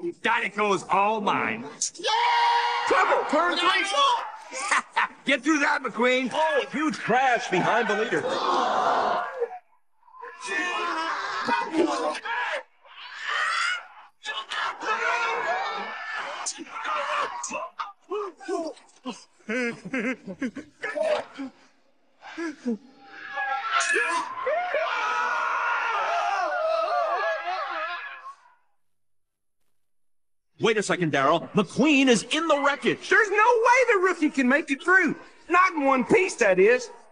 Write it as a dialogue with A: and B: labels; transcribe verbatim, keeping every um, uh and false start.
A: Dinoco's all mine.
B: Trouble! Turn three!
A: Get through that, McQueen.
B: Oh, a huge crash behind the leader.
C: Wait a second, Daryl. McQueen is in the wreckage.
A: There's no way the rookie can make it through. Not in one piece, that is.